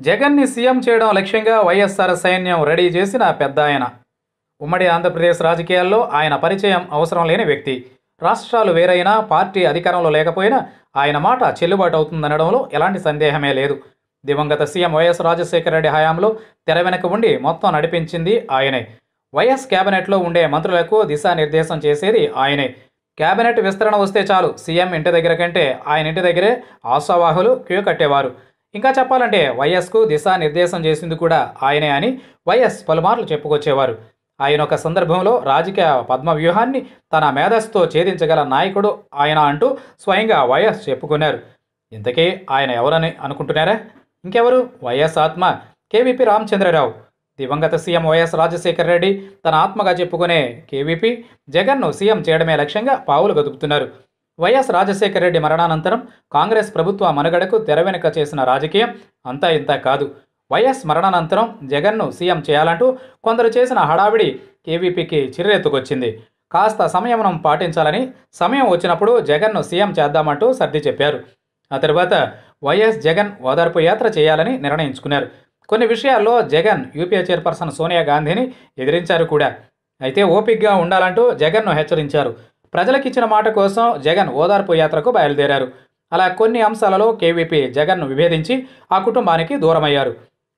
జగన్ని సీఎం చేయడం లక్ష్యంగా వైఎస్ఆర్ సైన్యం రెడీ చేసిన పెద్దాయన. ఉమ్మడి ఆంధ్రప్రదేశ్ రాజకీయాల్లో ఆయన పరిచయం అవసరం లేని వ్యక్తి. రాష్ట్రాలు వేరైనా, పార్టీ అధికారంలో లేకపోయినా ఆయన మాట చెల్లుబాటు అవుతుందనడంలో ఎలాంటి సందేహమే లేదు. దివంగత సీఎం వైఎస్ రాజశేఖర రెడ్డి హయాంలో తెర వెనక ఉండి మొత్తం నడిపించింది ఆయనే. వైఎస్ కేబినెట్లో ఉండే మంత్రులకు దిశానిర్దేశం చేసేది ఆయనే. కేబినెట్ విస్తరణ వస్తే చాలు సీఎం ఇంటి దగ్గర కంటే ఆయన ఇంటి దగ్గరే ఆశావాహులు క్యూ కట్టేవారు. ఇంకా చెప్పాలంటే వైఎస్కు దిశానిర్దేశం చేసింది కూడా ఆయనే అని వైఎస్ పలుమార్లు చెప్పుకొచ్చేవారు. ఆయన ఒక సందర్భంలో రాజకీయ పద్మ వ్యూహాన్ని తన మేధస్సుతో ఛేదించగల నాయకుడు ఆయన అంటూ స్వయంగా వైఎస్ చెప్పుకున్నారు. ఇంతకీ ఆయన ఎవరని అనుకుంటున్నారా? ఇంకెవరు? వైఎస్ ఆత్మ కేవీపీ రామచంద్రరావు. దివంగత సీఎం వైఎస్ రాజశేఖర రెడ్డి తన ఆత్మగా చెప్పుకునే కేవీపీ జగన్ను సీఎం చేయడమే లక్ష్యంగా పావులు గదుపుతున్నారు. వైఎస్ రాజశేఖర రెడ్డి మరణానంతరం కాంగ్రెస్ ప్రభుత్వ మనుగడకు తెరవెనుక చేసిన రాజకీయం అంతా ఇంతా కాదు. వైఎస్ మరణానంతరం జగన్ను సీఎం చేయాలంటూ కొందరు చేసిన హడావిడి కేవీపీకి చిర్రెత్తుకొచ్చింది. కాస్త సంయమనం పాటించాలని, సమయం వచ్చినప్పుడు జగన్ను సీఎం చేద్దామంటూ సర్ది చెప్పారు. ఆ తర్వాత వైఎస్ జగన్ ఓదార్పు యాత్ర చేయాలని నిర్ణయించుకున్నారు. కొన్ని విషయాల్లో జగన్ యూపీఏ చైర్పర్సన్ సోనియా గాంధీని ఎదిరించారు కూడా. అయితే ఓపికగా ఉండాలంటూ జగన్ను హెచ్చరించారు. ప్రజలకిచ్చిన మాట కోసం జగన్ ఓదార్పు యాత్రకు బయలుదేరారు. అలా కొన్ని అంశాలలో కేవీపీ జగన్ను విభేదించి ఆ కుటుంబానికి దూరమయ్యారు.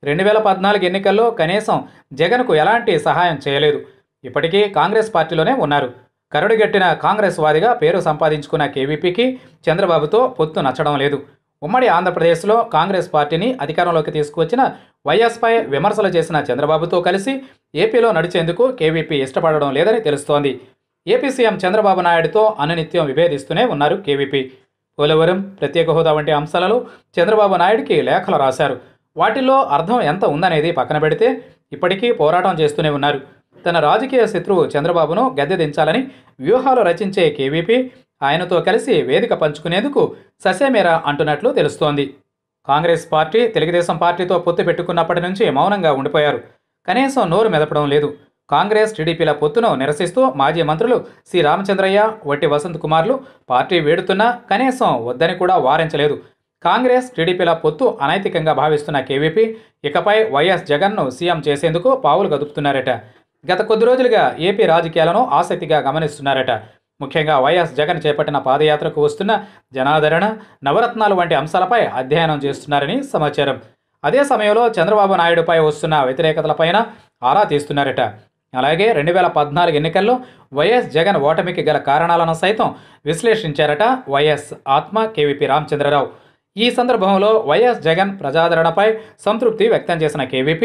2014 ఎన్నికల్లో కనీసం జగన్కు ఎలాంటి సహాయం చేయలేదు. ఇప్పటికీ కాంగ్రెస్ పార్టీలోనే ఉన్నారు. కరడుగట్టిన కాంగ్రెస్ వాదిగా పేరు సంపాదించుకున్న కేవీపీకి చంద్రబాబుతో పొత్తు నచ్చడం లేదు. ఉమ్మడి ఆంధ్రప్రదేశ్లో కాంగ్రెస్ పార్టీని అధికారంలోకి తీసుకువచ్చిన వైఎస్పై విమర్శలు చేసిన చంద్రబాబుతో కలిసి ఏపీలో నడిచేందుకు కేవీపీ ఇష్టపడడం లేదని తెలుస్తోంది. ఏపీ సీఎం చంద్రబాబు నాయుడుతో అనునిత్యం విభేదిస్తూనే ఉన్నారు కేవీపీ. పోలవరం, ప్రత్యేక హోదా వంటి అంశాలలో చంద్రబాబు నాయుడికి లేఖలు రాశారు. వాటిల్లో అర్థం ఎంత ఉందనేది పక్కన పెడితే ఇప్పటికీ పోరాటం చేస్తూనే ఉన్నారు. తన రాజకీయ శత్రువు చంద్రబాబును గద్దె దించాలని వ్యూహాలు రచించే కేవీపీ ఆయనతో కలిసి వేదిక పంచుకునేందుకు ససేమేరా అంటున్నట్లు తెలుస్తోంది. కాంగ్రెస్ పార్టీ తెలుగుదేశం పార్టీతో పొత్తు పెట్టుకున్నప్పటి నుంచి మౌనంగా ఉండిపోయారు. కనీసం నోరు మెదపడం లేదు. కాంగ్రెస్ టీడీపీల పొత్తును నిరసిస్తూ మాజీ మంత్రులు సి రామచంద్రయ్య, వట్టి వసంత్ కుమార్లు పార్టీ వేడుతున్నా కనీసం వద్దని కూడా వారించలేదు. కాంగ్రెస్ టీడీపీల పొత్తు అనైతికంగా భావిస్తున్న కేవీపీ ఇకపై వైఎస్ జగన్ను సీఎం చేసేందుకు పావులు గదుపుతున్నారట. గత కొద్ది రోజులుగా ఏపీ రాజకీయాలను ఆసక్తిగా గమనిస్తున్నారట. ముఖ్యంగా వైఎస్ జగన్ చేపట్టిన పాదయాత్రకు వస్తున్న జనాదరణ, నవరత్నాలు వంటి అంశాలపై అధ్యయనం చేస్తున్నారని సమాచారం. అదే సమయంలో చంద్రబాబు నాయుడుపై వస్తున్న వ్యతిరేకతలపైన ఆరా తీస్తున్నారట. అలాగే 2014 ఎన్నికల్లో వైఎస్ జగన్ ఓటమికి గల కారణాలను సైతం విశ్లేషించారట వైఎస్ ఆత్మ కేవీపీ రామచంద్రరావు. ఈ సందర్భంలో వైఎస్ జగన్ ప్రజాదరణపై సంతృప్తి వ్యక్తం చేసిన కేవీపీ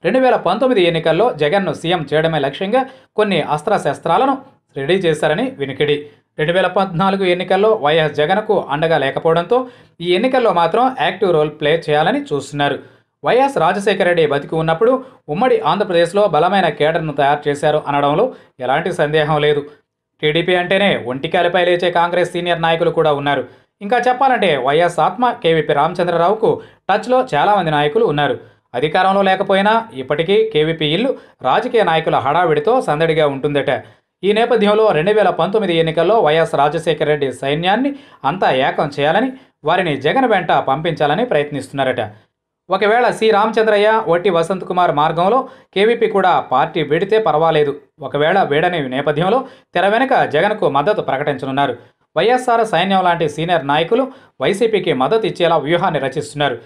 2019 ఎన్నికల్లో జగన్ను సీఎం చేయడమే లక్ష్యంగా కొన్ని అస్త్రశస్త్రాలను రెడీ చేశారని వినికిడి. 2014 ఎన్నికల్లో వైఎస్ జగన్కు అండగా లేకపోవడంతో ఈ ఎన్నికల్లో మాత్రం యాక్టివ్ రోల్ ప్లే చేయాలని చూస్తున్నారు. వైఎస్ రాజశేఖర రెడ్డి బతికి ఉన్నప్పుడు ఉమ్మడి ఆంధ్రప్రదేశ్లో బలమైన కేడర్ను తయారు చేశారు అనడంలో ఎలాంటి సందేహం లేదు. టీడీపీ అంటేనే ఒంటికాలపై లేచే కాంగ్రెస్ సీనియర్ నాయకులు కూడా ఉన్నారు. ఇంకా చెప్పాలంటే వైఎస్ ఆత్మ కేవీపీ రామచంద్రరావుకు టచ్లో చాలామంది నాయకులు ఉన్నారు. అధికారంలో లేకపోయినా ఇప్పటికీ కేవీపీ ఇల్లు రాజకీయ నాయకుల హడావిడితో సందడిగా ఉంటుందట. ఈ నేపథ్యంలో 2019 ఎన్నికల్లో వైఎస్ రాజశేఖర రెడ్డి సైన్యాన్ని అంతా ఏకం చేయాలని, వారిని జగన్ వెంట పంపించాలని ప్రయత్నిస్తున్నారట. ఒకవేళ సి రామచంద్రయ్య, వట్టి వసంత్ కుమార్ మార్గంలో కేవీపీ కూడా పార్టీ వీడితే పర్వాలేదు. ఒకవేళ వీడని నేపథ్యంలో తెర వెనుక జగన్కు మద్దతు ప్రకటించనున్నారు. వైఎస్ఆర్ సైన్యం లాంటి సీనియర్ నాయకులు వైసీపీకి మద్దతు ఇచ్చేలా వ్యూహాన్ని రచిస్తున్నారు.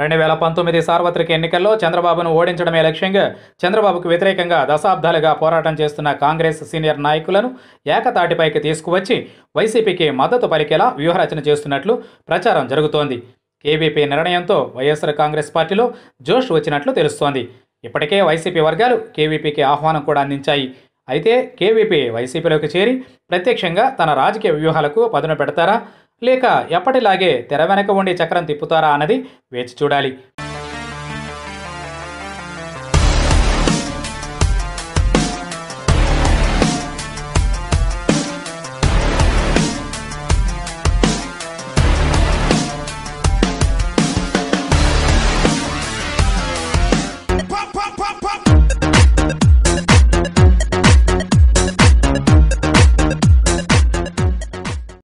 2019 సార్వత్రిక ఎన్నికల్లో చంద్రబాబును ఓడించడమే లక్ష్యంగా చంద్రబాబుకు వ్యతిరేకంగా దశాబ్దాలుగా పోరాటం చేస్తున్న కాంగ్రెస్ సీనియర్ నాయకులను ఏకతాటిపైకి తీసుకువచ్చి వైసీపీకి మద్దతు పలికేలా వ్యూహరచన చేస్తున్నట్లు ప్రచారం జరుగుతోంది. కేవీపీ నిర్ణయంతో వైఎస్ఆర్ కాంగ్రెస్ పార్టీలో జోష్ వచ్చినట్లు తెలుస్తోంది. ఇప్పటికే వైసీపీ వర్గాలు కేవీపీకి ఆహ్వానం కూడా అందించాయి. అయితే కేవీపీ వైసీపీలోకి చేరి ప్రత్యక్షంగా తన రాజకీయ వ్యూహాలకు పదును పెడతారా, లేక ఎప్పటిలాగే తెర వెనక ఉండి చక్రం తిప్పుతారా అన్నది వేచి చూడాలి.